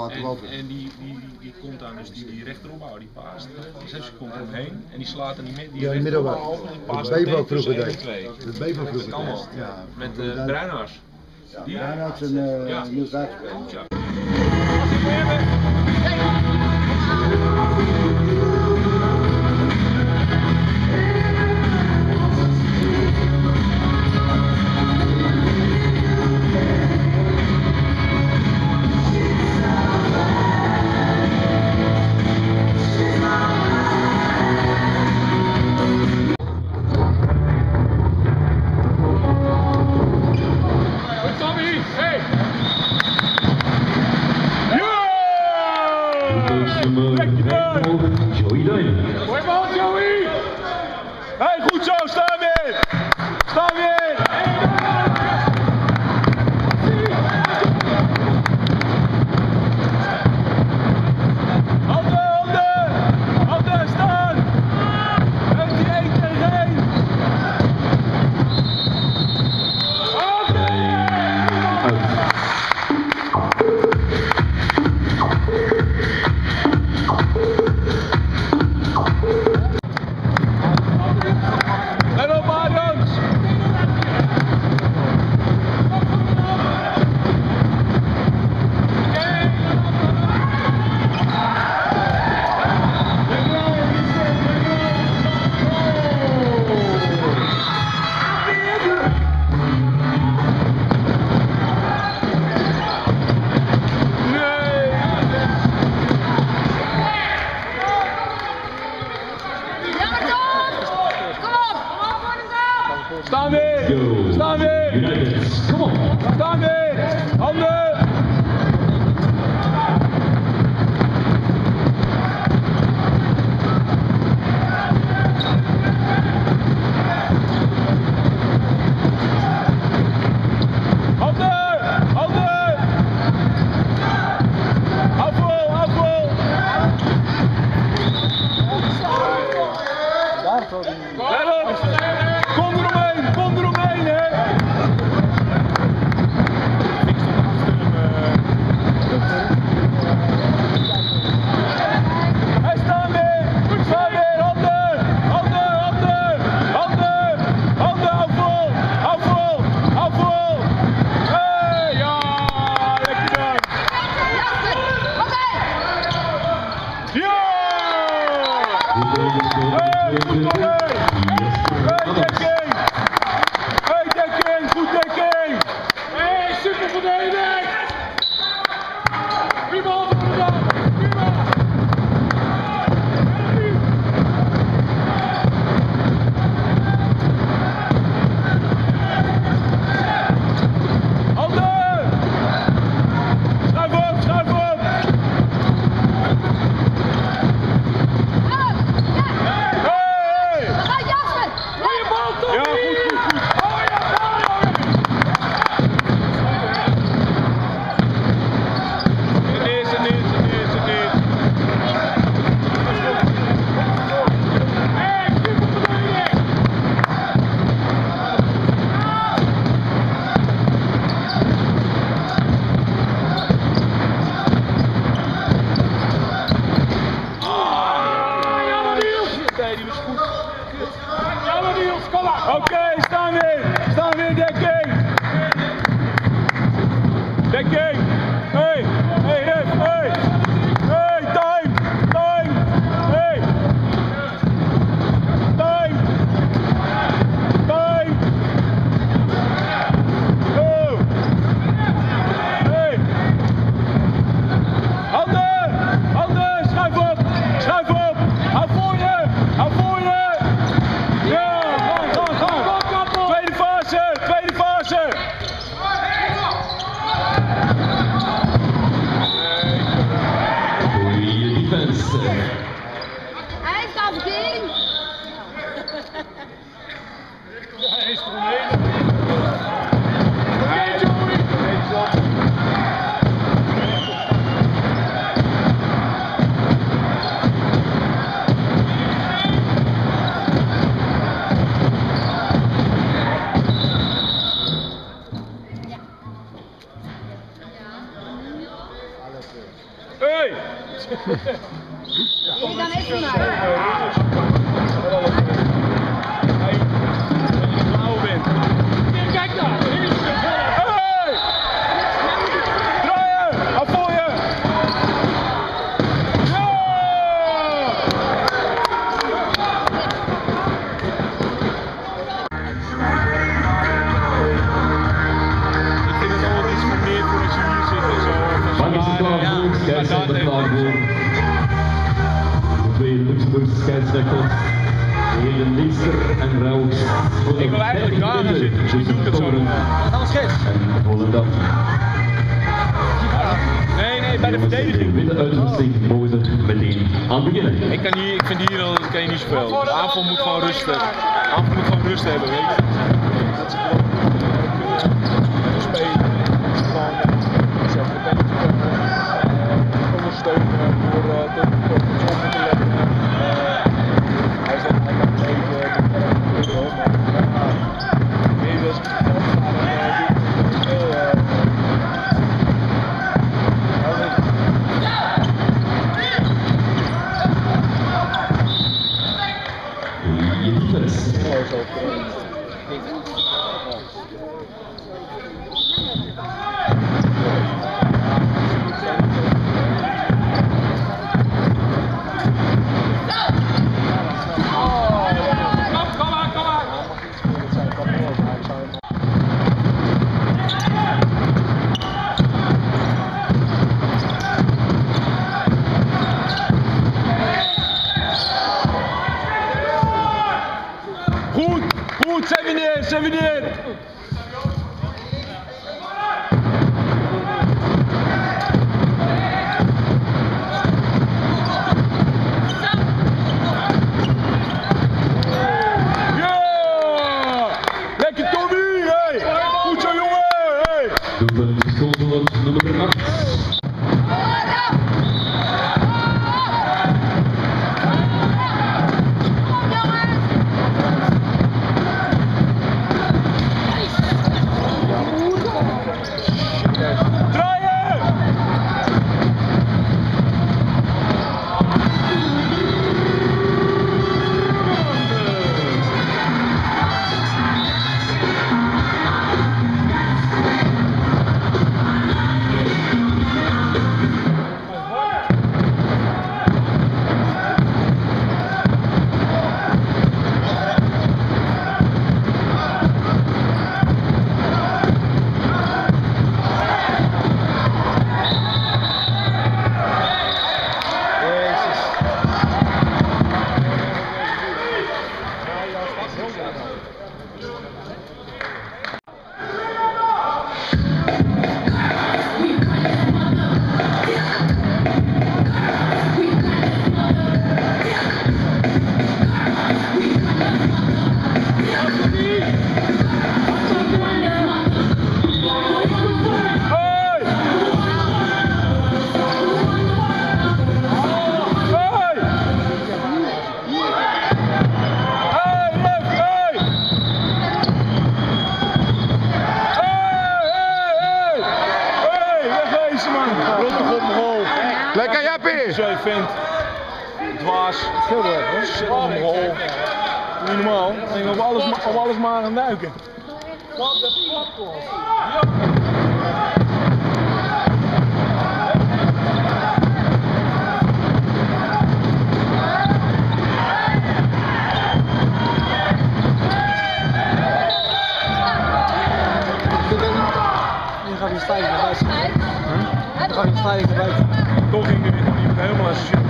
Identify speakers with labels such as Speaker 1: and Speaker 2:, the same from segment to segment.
Speaker 1: laten lopen.
Speaker 2: En die komt dan dus die rechteropbouwer, die paast. Die komt eromheen en die slaat er niet mee. Die rechteropbouwer die paast
Speaker 1: dat Bevo
Speaker 2: tussen
Speaker 1: vroeger
Speaker 2: 1 en
Speaker 1: deed.
Speaker 2: 2.
Speaker 1: Dat Bevo vroeger
Speaker 2: Dat kan wel.
Speaker 1: Ja.
Speaker 2: Met Bruinhaars.
Speaker 1: Die Bruinhaars en Niels Dijksberg.
Speaker 2: Ja.
Speaker 3: Gooi bal, Joey! Hey, goed zo, staan weer! Staan weer! Handen, staan! Heeft hij 1 tegen 1? Let op, Adams! Staan weer! Staan weer! Kom op! Staan weer! Handen! Handen! Afval! Let op! Kom eromheen, hè! Hij staan weer! Handen, afval! Hey, ja, lekker dan! Ja! Hey, goed omheen! Hey, dekking! Goed dekking! Hey, super verdedigd! Prima! Handen! Schuif op! Hey! Goeie bal, Tommy! Ja, goed. Oké, staan weer dekking! Dekking! Hey, time! Hey! Time! Go! Hey! Handen! Schuif op! Hou voor je! Ja! Ga! Tweede fase!
Speaker 4: Goeie defense.
Speaker 5: Hij staat verkeerd.
Speaker 3: Hij is er omheen. Oké, Joey!
Speaker 5: Hier, dan is hij maar.
Speaker 3: Hey, dat je blauw bent. Kijk daar! Hey! Draaien! Af voor je! Ja! Ik vind het altijd iets meer voor als je hier zit en zo.
Speaker 4: Wanneer is het klaar voor? Scheidsrechter klaar voor. Twee Luxemburgse scheidsrechters. De heren Lister en Rauws.
Speaker 3: Ik wil eigenlijk daar gaan zitten, misschien doe ik het zo nog. Alles schets.
Speaker 4: En Volendam.
Speaker 3: Nee, bij de verdediging.
Speaker 4: Witte uitrusting mogen ze meteen aan beginnen.
Speaker 3: Ik vind hier al, kan je niet zoveel. De aanval moet gewoon rust hebben. De aanval moet gewoon rust hebben, weet je. Dat ze gewoon spelen. Gewoon zelf de benen ondersteunen door de op te leggen. Hij zegt hij kan even de euro, maar nee, dat is Goed, zijn we neer! Lekker Tommy, hey! Goed zo jongen, hey!
Speaker 4: Doelpunt geschoten wordt nummer 8.
Speaker 1: Lekker Jappie!
Speaker 3: Zo je vent. Dwaas. Zit op een hol. Niet normaal. Ik denk op alles maar aan duiken.
Speaker 6: Nu gaat hij stijgen naar buiten. Dan gaat hij stijgen naar buiten.
Speaker 3: Toch ging hij helemaal aan zijn shit.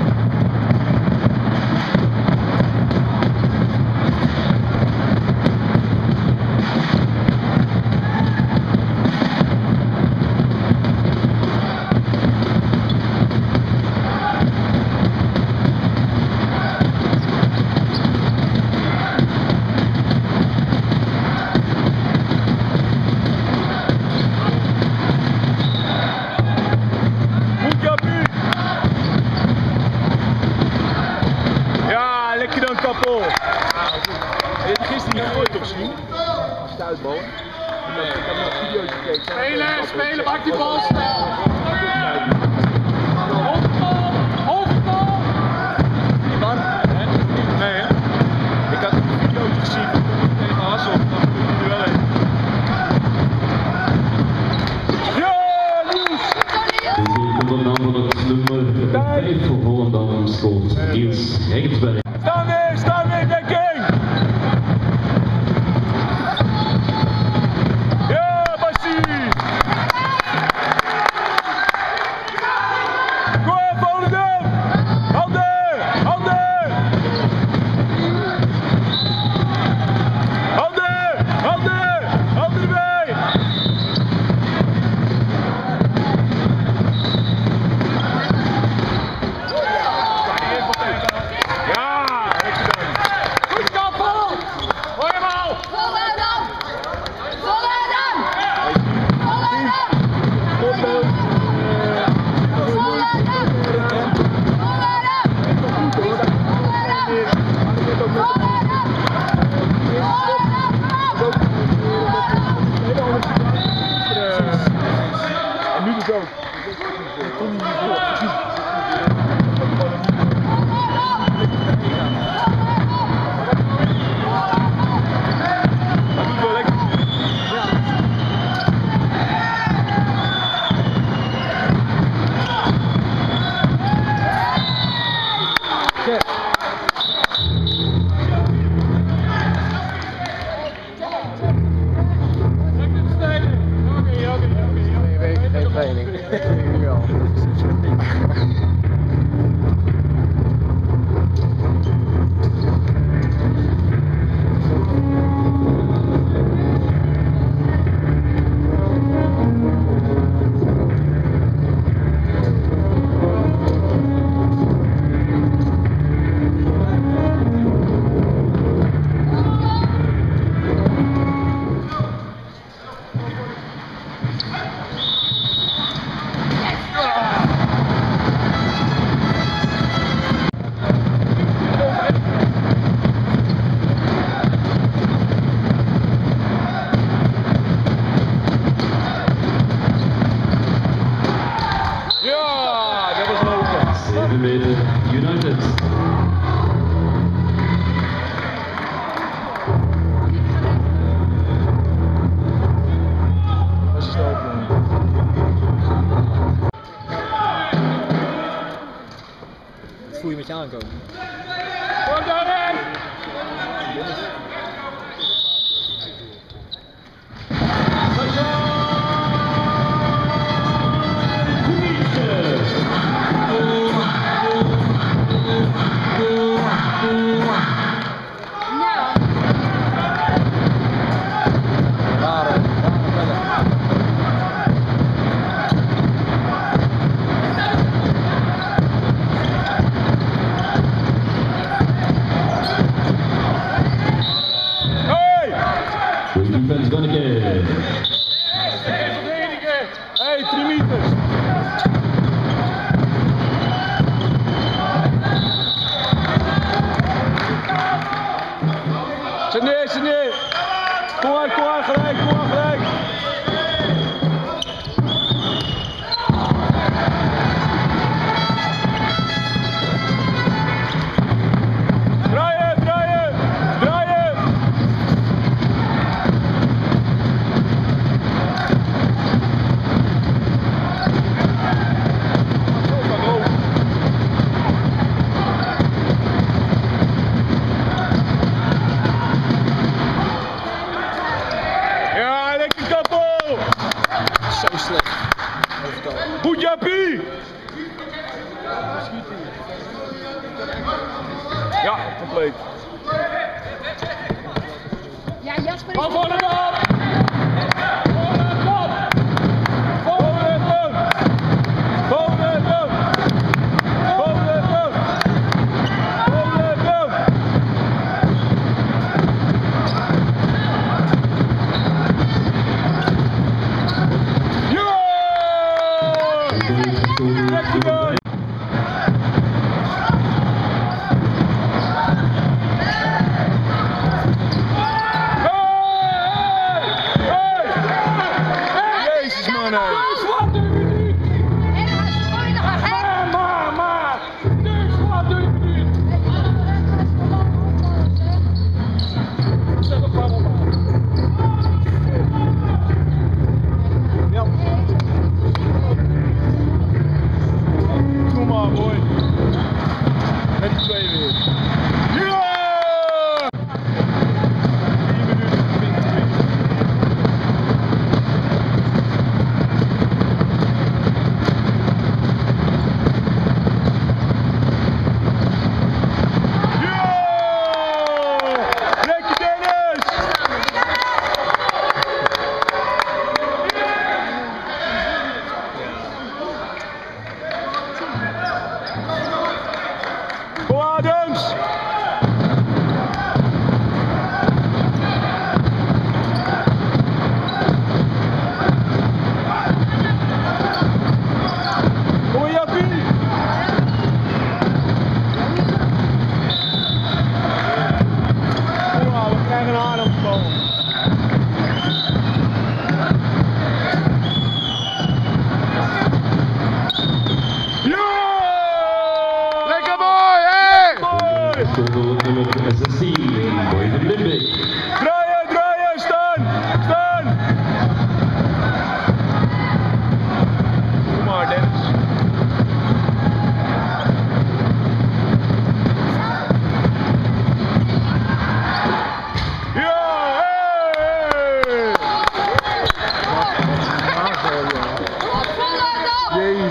Speaker 3: Heb je gisteren niet gegooid of zien? Stuitbal. Ik heb nog video's gekeken.
Speaker 6: Spelen, maak die bal snel! Ja, dat is een ding.
Speaker 3: Ja, dat was lopen.
Speaker 4: 7 meter United.
Speaker 3: Dat is lopen.
Speaker 6: Dat voel je met je aankomen.
Speaker 3: Kom daarin!
Speaker 6: Rare bellen.
Speaker 3: Hey!
Speaker 4: Goede defense Ganneke.
Speaker 3: Hey, 3 meters! Zet neer! Kom aan, gelijk, gelijk! Draaien! Ja, lekker kappel!
Speaker 6: Zo slecht. Overkomen.
Speaker 3: Goed, Jappie! Ja, compleet.
Speaker 5: Ja, Jasper is...
Speaker 3: Hou voor hem op!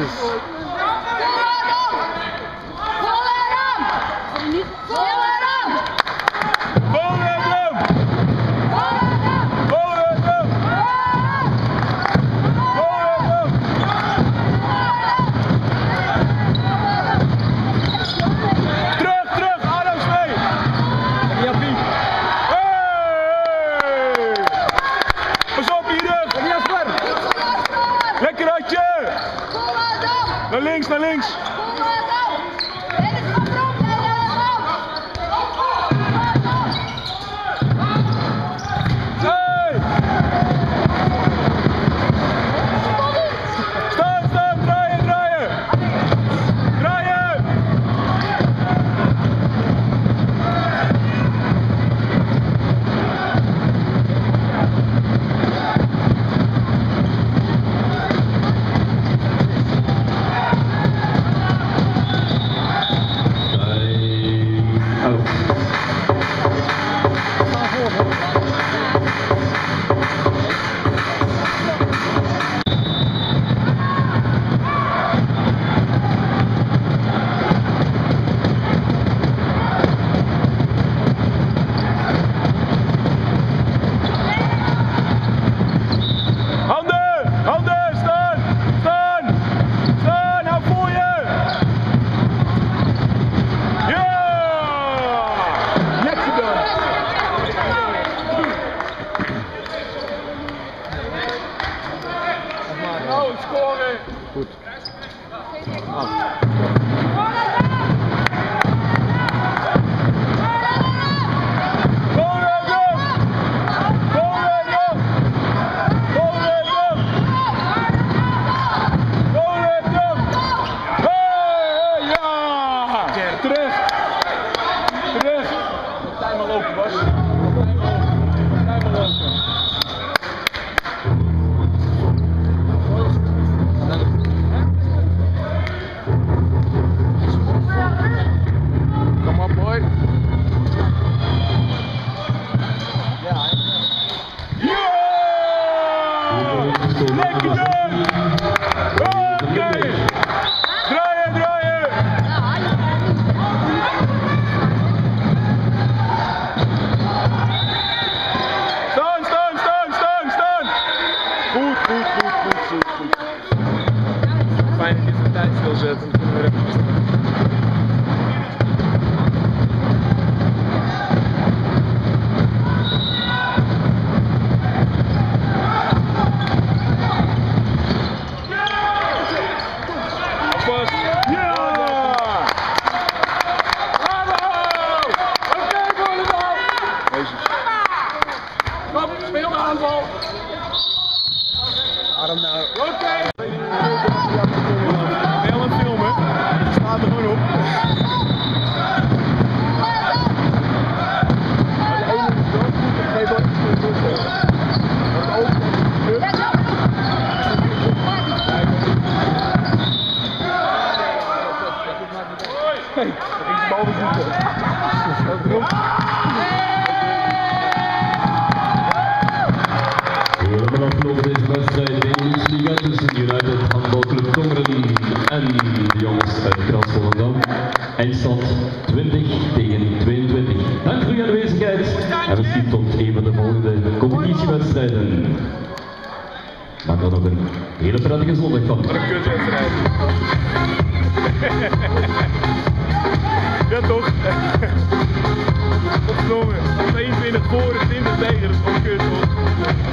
Speaker 1: Jezus.
Speaker 3: Naar links, naar links. Hey! Staan, staan, draaien, draaien. Draaien.
Speaker 1: Goed.
Speaker 3: Terug. Terug. De tijd maar lopen, Bas. Tijd maar lopen.
Speaker 1: Come on, boy.
Speaker 3: Lekker doen! Oké! Draaien, draaien! Staan, staan, staan, staan, staan! Goed, goed, goed, goed, goed, goed. Fijn dat je het tijd stilzet. Speel de aanval!
Speaker 6: Arm nou.
Speaker 3: Oké! Wel een filmen, die staat er gewoon op. Hey, dat ging de bal weer
Speaker 4: We hebben afgelopen deze wedstrijd de Bundesliga tussen United Handbalclub Tongeren en de jongens uit Kras Volendam. Eindstand 20 tegen 22. Dank voor uw aanwezigheid en misschien tot een van de volgende competitiewedstrijden. Maak er nog een hele prettige zondag van.
Speaker 3: Wat een kutwedstrijd. Ja toch? Opgenomen. 22 voor en 20 tegen, dat is gewoon kut hoor.